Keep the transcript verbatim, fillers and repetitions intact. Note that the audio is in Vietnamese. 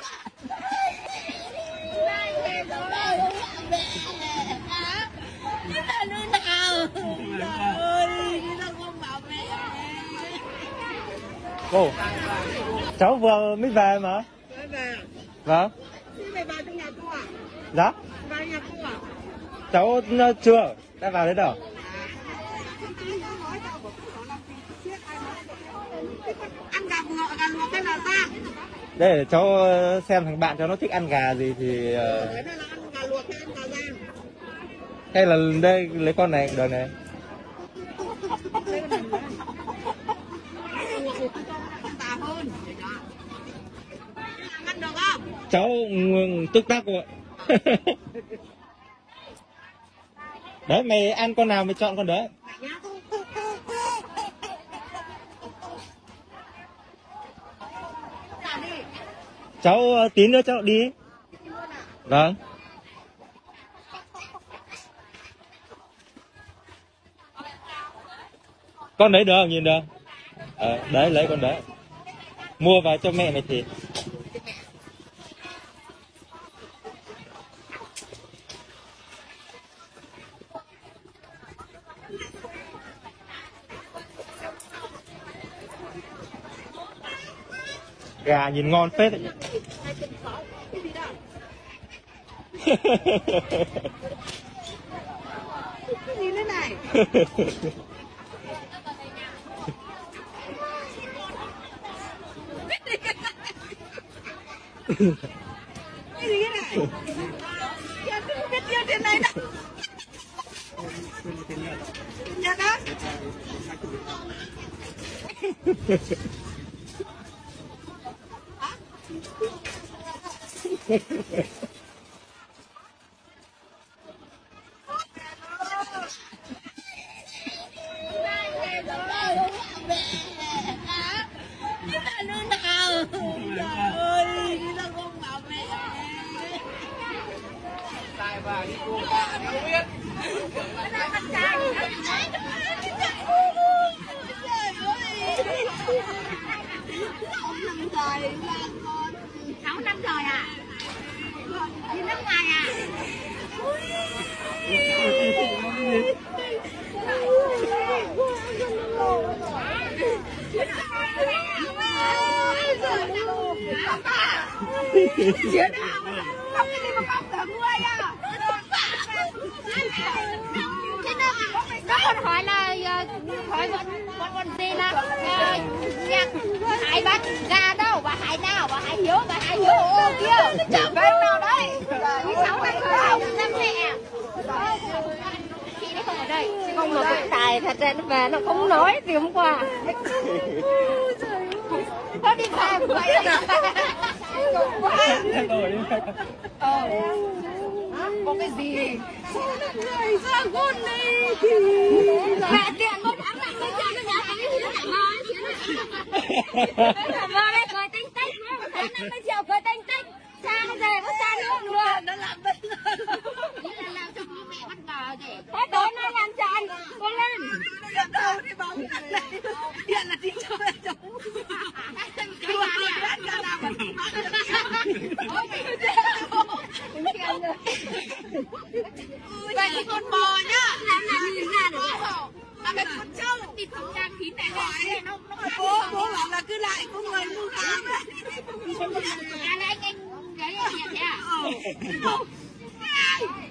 Ồ, cháu vừa mới về mà. Về. Vâng. Về vào trong nhà cô à? Dạ. Vào nhà cô à? Cháu chưa, đã vào đến đâu? Ăn gà luộc, gà luộc hay là rang? Đây để cháu xem thằng bạn cháu nó thích ăn gà gì thì. Đấy là ăn gà luộc hay ăn gà rang? Hay là đây lấy con này được này. Ăn được không? Cháu tức tắc rồi. Đấy mày ăn con nào mày chọn con đấy. Cháu tí nữa cháu đi. Vâng. Con đấy được không? Nhìn được. Ờ, đấy lấy con đấy. Mua vào cho mẹ mày thịt. Gà nhìn ngon phết đấy. Cái gì thế này? Cái gì thế này? Em không biết yêu tiền này đâu. Nhật á? Và đi cô bà đâu biết. Sáu năm rồi à? Đi nước ngoài à? Chưa nào không cái gì mà không tưởng nuôi à? Nó còn hỏi là hỏi bọn bọn bọn gì là nhạc Hải bắt gà đâu và Hải nào và Hải Hiếu và Hải Hiếu ô kia chở bên nào đấy đi sáu này không năm mẹ chị đấy không ở đây chứ không nó cũng tài thật ra nó về nó không nói gì hôm qua nó đi về vậy ờ có cái gì người ra con đi mẹ tiền một tháng lại mới cho nó nhà cái gì nó lại nói đấy cười tinh tích tháng năm mươi triệu cười tinh tích cha nó về có cha nữa nữa Nó làm bên nó làm cho bố mẹ bắt cờ để thế tối nó làm cho anh cô lên nó đâu đi bóng này hiện là đi cho mẹ chồng cái nhà này cái nào mà vậy thì con bò nhá làm là nhìn ra được làm cái con trâu thì không ra khí này này nó nó bố bố bảo là cứ lại có người mua khám à là anh anh cái gì thế à